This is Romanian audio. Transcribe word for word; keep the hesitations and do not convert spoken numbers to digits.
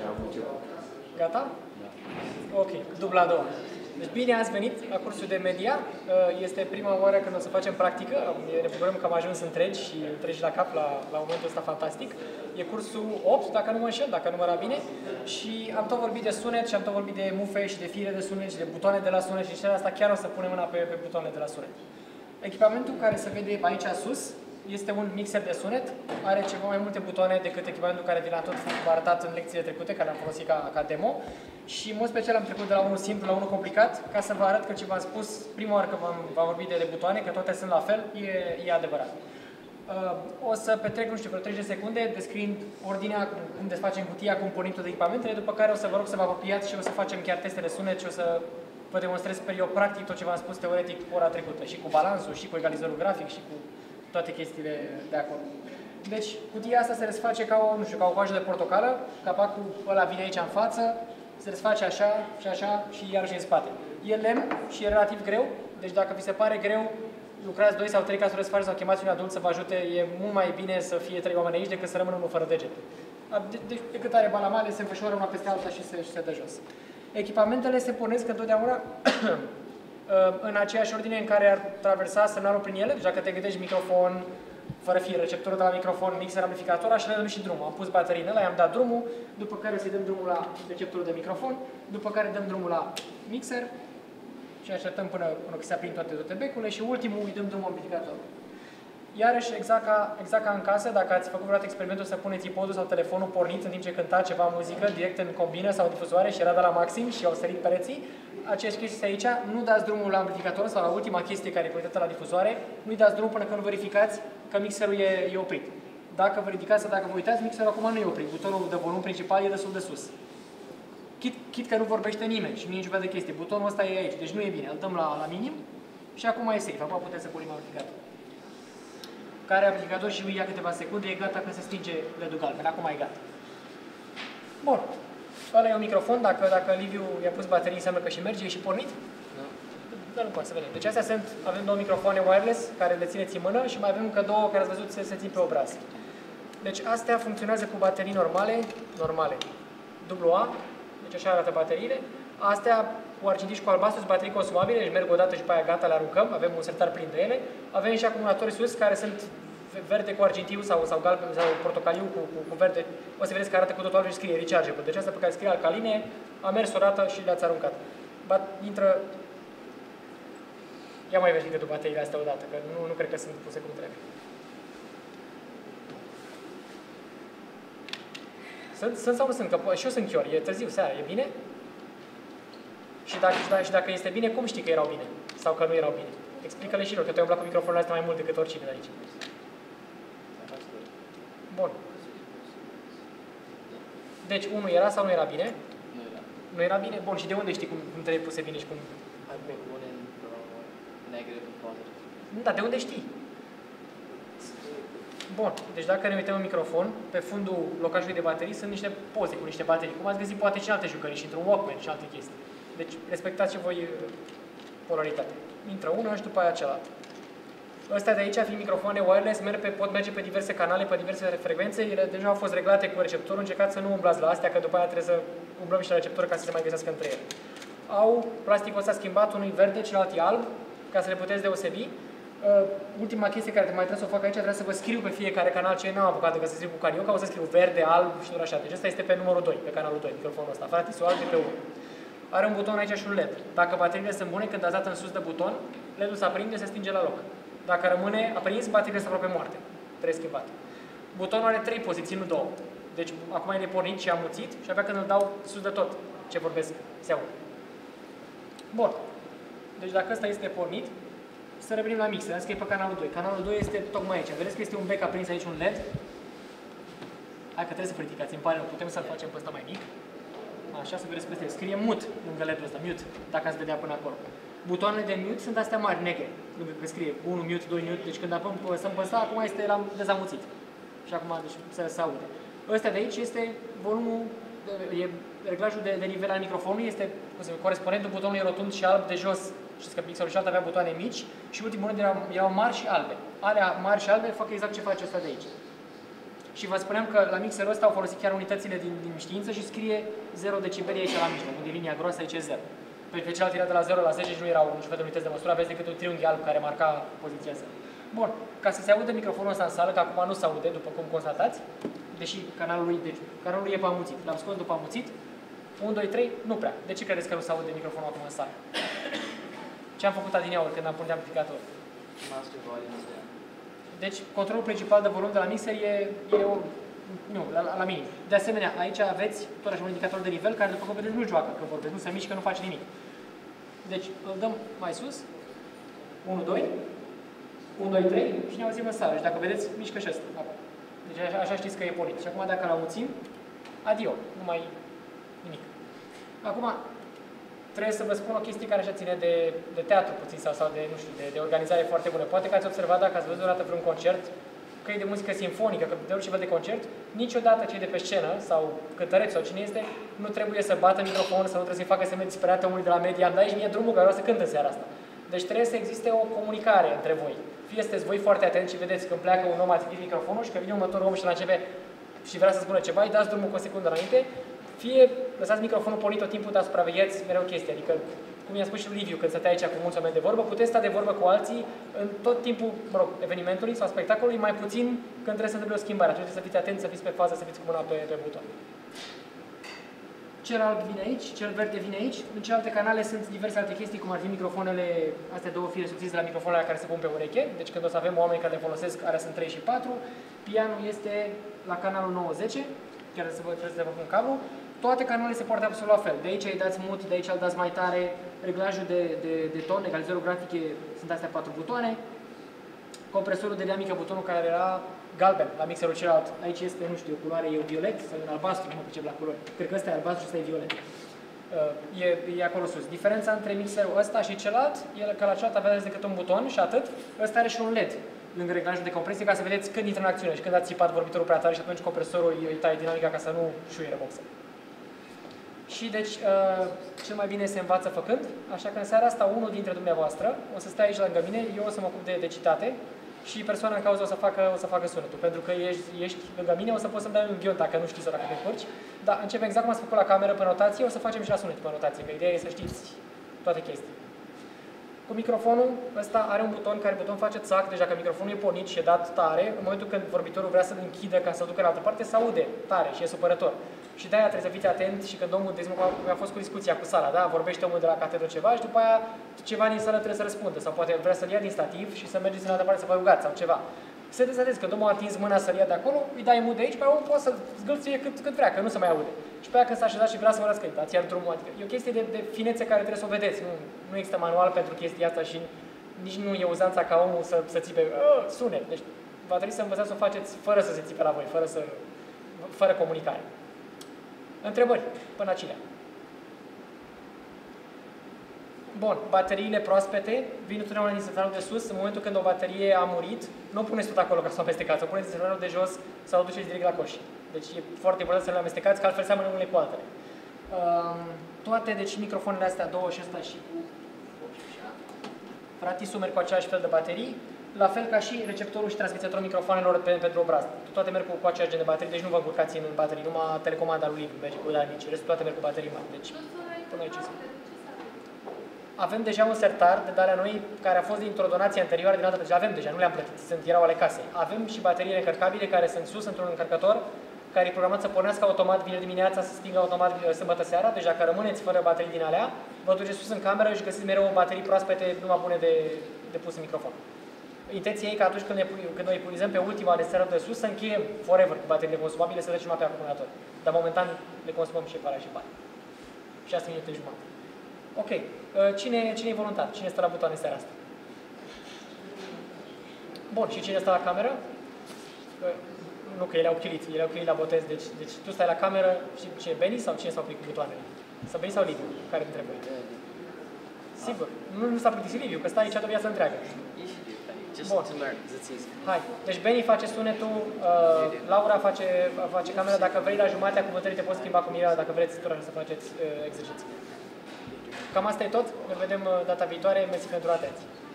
Și am început. Gata? Da. Ok, dubla a doua. Deci bine ați venit la cursul de media. Este prima oară când o să facem practică. Ne bucurăm că am ajuns întregi și întregi la cap la, la momentul ăsta fantastic. E cursul opt, dacă nu mă înșel, dacă număra bine. Și am tot vorbit de sunet și am tot vorbit de mufe și de fire de sunet și de butoane de la sunet și de asta chiar o să punem mâna pe, pe butoanele de la sunet. Echipamentul care se vede aici sus este un mixer de sunet, are ceva mai multe butoane decât echipamentul care vi l-am tot arătat în lecțiile trecute, care l-am folosit ca, ca demo. Și în mod special am trecut de la unul simplu la unul complicat, ca să vă arăt că ce v-am spus prima oară că v-am vorbit de, de butoane, că toate sunt la fel, e, e adevărat. Uh, o să petrec, nu știu, vreo treizeci de secunde descriind ordinea, cum desfacem cutia, componentul de echipamentele, după care o să vă rog să vă apropiați și o să facem chiar teste de sunet și o să vă demonstrez, sper eu, practic tot ce v-am spus teoretic ora trecută, și cu balansul, și cu egalizorul grafic, și cu toate chestiile de acolo. Deci, cutia asta se desface ca o, nu știu, ca o coajă de portocală, capacul ăla vine aici în față, se desface așa și așa și iarăși în spate. E lemn și e relativ greu, deci dacă vi se pare greu, lucrați doi sau trei ca să o desfaceți sau chemați un adult să vă ajute, e mult mai bine să fie trei oameni aici decât să rămână unul fără degete. Deci, de cât are balamale, se înfășoară una peste alta și se, și se dă jos. Echipamentele se pornesc întotdeauna în aceeași ordine în care ar traversa semnalul prin ele. Deci dacă te gândești microfon, fără fir, receptorul de la microfon, mixer, amplificator, așa le dăm și drumul. Am pus baterii în ăla, i-am dat drumul, după care să-i dăm drumul la receptorul de microfon, după care dăm drumul la mixer și așteptăm până, până se aprind toate, toate becurile și ultimul îi dăm drumul amplificatorului. Iarăși, exact ca, exact ca în casă, dacă ați făcut vreodată experimentul să puneți iPod-ul sau telefonul pornit în timp ce cânta ceva muzică direct în combină sau difuzoare și era de la maxim și au sărit pereții, aceeași chestie aici, nu dați drumul la amplificator sau la ultima chestie care e conectată la difuzoare, nu-i dați drumul până când nu verificați că mixerul e, e oprit. Dacă vă ridicați sau dacă vă uitați, mixerul acum nu e oprit, butonul de volum principal e destul de sus. Chit, chit că nu vorbește nimeni și nu e niciun fel de chestie, butonul ăsta e aici, deci nu e bine, îl dăm la, la minim și acum e safe, acum puteți să punem amplificator. Care amplificator și ia câteva secunde, e gata când se stinge L E D-ul galben, acum e gata. Bun. Ăla e un microfon, dacă, dacă Liviu i-a pus baterii înseamnă că și merge, e și pornit? Nu. Dar nu poate să vedem. Deci astea sunt, avem două microfoane wireless care le țineți în mână și mai avem încă două care ați văzut se, se țin pe obraz. Deci astea funcționează cu baterii normale, normale, dublu A, deci așa arată bateriile. Astea cu argintit și cu albastru sunt baterii consumabile, deci merg o dată și pe aia gata, le aruncăm, avem un sertar plin de ele. Avem și acumulatori sus care sunt verde cu argintiu sau, sau galben sau portocaliu cu, cu, cu verde. O să vedeți că arată cu totul altfel și scrie rechargeable. Deci asta pe care scrie alcaline, a mers o dată și le-ați aruncat. Bat, intră... Ia mai verifică tu bateriile astea odată, că nu, nu cred că sunt puse cum trebuie. Sunt, sunt sau nu sunt? Că și eu sunt chior, e târziu, seara, e bine? Și dacă, și dacă este bine, cum știi că erau bine? Sau că nu erau bine? Explică-le și lor, că tu ai umblat cu microfonul astea mai mult decât oricine de aici. Bun. Deci, unul era sau nu era bine? Nu era. Nu era bine? Bun, și de unde știi cum, cum trebuie puse bine și cum... Hai pe one in negative and positive. Da, de unde știi? Bun, deci dacă ne uităm în microfon, pe fundul locajului de baterii sunt niște poze cu niște baterii, cum ați găsit poate și în alte jucării, și într-un Walkman și alte chestii. Deci respectați și voi polaritatea. Intră una și după aia cealaltă. Astea de aici, fiind microfoane wireless, merg pe, pot merge pe diverse canale, pe diverse frecvențe. Ele deja au fost reglate cu receptorul. Încercați să nu umblați la astea, că după aia trebuie să umblăm și la receptor ca să se mai găsească între ele. Au plasticul ăsta schimbat, unul verde, celălalt e alb, ca să le puteți deosebi. Uh, ultima chestie care mai trebuie să o fac aici, trebuie să vă scriu pe fiecare canal ce n-am apucat de să scriu cu carioca, o să scriu verde, alb și doar așa. Deci ăsta este pe numărul doi, pe canalul doi, microfonul ăsta. Fratisul alb e pe unu. Are un buton aici și un L E D. Dacă bateriile sunt bune, când ați dat în sus de buton, L E D-ul se aprinde, se stinge la loc. Dacă rămâne aprins, bateriile sunt aproape moarte. Trebuie schimbat. Butonul are trei poziții, nu două. Deci acum e nepornit și amuțit și abia când îl dau sus de tot ce vorbesc se aude. Bun. Deci dacă ăsta este pornit, să revenim la mixer. Însă că e pe canalul doi. Canalul doi este tocmai aici. Vedeți că este un bec aprins aici, un L E D. Hai că trebuie să vă ridicați. Îmi pare rău. Putem să-l facem pe ăsta mai mic. Așa, să vedeți peste el. Scrie mute lângă L E D-ul ăsta. Mute. Dacă ați vedea până acolo. Butoanele de mute sunt astea mari, negre. Lângă că scrie unu mute, doi mute. Deci când apăsăm pe ăsta, acum este la dezamuțit. Și acum deci, să se aude. Ăsta de aici este volumul, e reglajul de, de nivel al microfonului. Este corespondentul butonului rotund și alb de jos. Știți că pixelul și alt avea butoane mici și ultimul rând erau, erau mari și albe. Alea mari și albe fac exact ce face ăsta de aici. Și vă spuneam că la mixerul ăsta au folosit chiar unitățile din, din știință și scrie zero decibeli aici la mijloc, unde e linia groasă, aici e zero. Pe, pe celălalt era de la zero la zece și nu erau niciun fel de unități de măsură, aveți decât un triunghi alb care marca poziția zero. Bun, ca să se audă microfonul ăsta în sală, că acum nu se aude, după cum constatați, deși canalul lui, deci, canalul lui e pe amuțit. L-am scos după amuțit, unu, doi, trei, nu prea. De ce credeți că nu se aude microfonul acum în sală? Ce am făcut adineauri când am pus amplificator? Master volume is down. Deci, controlul principal de volum de la mixer e, e o, nu, la, la minim. De asemenea, aici aveți tot așa un indicator de nivel care, după cum vedeți, nu joacă când vorbesc, nu se mișcă, nu face nimic. Deci, îl dăm mai sus, unu, doi, unu, doi, trei și ne auzim în sală. Și dacă vedeți, mișcă și ăsta. Deci așa, așa știți că e pornit. Și acum dacă îl amuțim, adio, nu mai nimic. Acum, trebuie să vă spun o chestie care așa ține de, de teatru puțin sau, sau de, nu știu, de, de organizare foarte bună. Poate că ați observat dacă ați văzut odată vreun concert, că e de muzică simfonică, că de orice fel de concert, niciodată cei de pe scenă sau cântăreți sau cine este, nu trebuie să bată microfonul sau nu trebuie să-i facă semne disperate omului de la media. Am dat aici mie drumul că vreau să cânt în seara asta. Deci trebuie să existe o comunicare între voi. Fie sunteți voi foarte atenți și vedeți când pleacă un om, ați închis microfonul și că vine următorul om și la începe și vrea să spună ceva, îi dați drumul cu o secundă înainte, fie lăsați microfonul pornit tot timpul, dar supravegheați mereu chestia. Adică, cum i-a spus și Liviu când stătea aici cu mulți oameni de vorbă, puteți sta de vorbă cu alții în tot timpul, mă rog, evenimentului sau spectacolului, mai puțin când trebuie să întâmple o schimbare. Atunci trebuie să fiți atenți, să fiți pe fază, să fiți cu mâna pe, pe buton. Cel alb vine aici, cel verde vine aici. În celelalte canale sunt diverse alte chestii, cum ar fi microfoanele, astea două fire subțiri de la microfoanele care se pun pe ureche. Deci când o să avem oameni care le folosesc, care sunt trei și patru. Pianul este la canalul nouă zece, chiar să vă, trebuie să vă pun cablu. Toate canalele se poartă absolut la fel. De aici îi dați mut, de aici îl dați mai tare. Reglajul de, de, de ton, egalizorul grafic, sunt astea patru butoane. Compresorul de dinamică, butonul care era galben la mixerul celălalt. Aici este, nu știu, culoare e violet sau în albastru, nu mă pricep la culori. Cred că ăsta e albastru și ăsta e violet. Uh, e, e acolo sus. Diferența între mixerul ăsta și celălalt e că la celălalt aveți decât un buton și atât. Ăsta are și un L E D lângă reglajul de compresie ca să vedeți când intră în acțiune și când ați țipat vorbitorul prea tare și atunci compresorul îi taie dinamica ca să nu șuiere boxul. Și deci, uh, cel mai bine se învață făcând, așa că în seara asta unul dintre dumneavoastră o să stea aici lângă mine, eu o să mă ocup de, de citate și persoana în cauză o să facă, o să facă sunetul. Pentru că ești, ești lângă mine, o să poți să-mi dai un ghion dacă nu știi sau dacă te încurci. Dar începem exact cum ați făcut la cameră pe notație, o să facem și la sunet pe notație, că ideea e să știți toate chestii. Cu microfonul ăsta are un buton care buton face țac, deci dacă microfonul e pornit și e dat tare, în momentul când vorbitorul vrea să-l închidă ca să-l ducă în altă parte, se aude tare și e supărător. Și de-aia trebuie să fiți atenți și când omul, de exemplu, a fost cu discuția cu sala, da? Vorbește omul de la catedră ceva și după aia ceva din sală trebuie să răspundă sau poate vrea să-l ia din stativ și să mergeți în altă parte să vă rugați sau ceva. Să te atenți, când omul a atins mâna să-l ia de acolo, îi dai mut de aici, pe omul poate să zgâlțuie cât, cât vrea, că nu se mai aude. Și pe aia când s-a așezat și vrea să vă răscăi, dați iar drumul, adică e o chestie de, de finețe care trebuie să o vedeți. Nu, nu există manual pentru chestia asta și nici nu e uzanța ca omul să, să țipe sunet. Deci va trebui să învățați să o faceți fără să se țipe la voi, fără, să, fără comunicare. Întrebări până acelea. Bun, bateriile proaspete vin întotdeauna din sertarul de sus. În momentul când o baterie a murit, nu o puneți tot acolo ca să o amestecați, o puneți din sertarul de jos sau o duceți direct la coș. Deci e foarte important să le amestecați, că altfel seamănă unele cu altele. Um, toate, deci microfoanele astea două și ăsta și cu fratisul merg cu același fel de baterii, la fel ca și receptorul și transmițătorul microfoanelor pe, pentru obraz. Toate merg cu, cu același gen de baterii, deci nu vă încurcați în baterii, numai telecomanda lui Liviu merge cu la mici, restul toate merg cu baterii mari. Deci, până aici. Avem deja un sertar de alea noi care a fost dintr-o donație anterioară din altă dată. Avem deja, nu le-am plătit, sunt, erau ale casei. Avem și bateriile încărcabile care sunt sus într-un încărcător care e programat să pornească automat vineri dimineața, să stingă automat sâmbătă seara. Deci dacă rămâneți fără baterii din alea, vă duceți sus în cameră și găsiți mereu baterii proaspete numai bune de, de pus în microfon. Intenția e că atunci când, ne, când noi epuizăm pe ultima de seară de sus, să încheiem forever cu bateriile consumabile, să trecem pe acumulator. Dar momentan le consumăm și pare și bani. șase minute jumătate. Ok. Cine, cine e voluntar? Cine stă la butoane seara asta? Bun. Și cine stă la cameră? Nu, că ele au chilit. Ele au chilit la botez. Deci, deci tu stai la cameră și ce? Beni sau cine s-au plictit cu butoanele? Sau Beni sau Liviu? Care dintre voi? Sigur. Nu, nu s-a plictisit Liviu, că stai aici o viață întreagă. Bun. Hai. Deci Beni face sunetul, uh, Laura face, face camera. Dacă vrei la jumatea cuvântării te poți schimba cu Mirela dacă vreți să faceți uh, exerciții. Cam asta e tot. Ne vedem data viitoare. Mersi pentru atenție.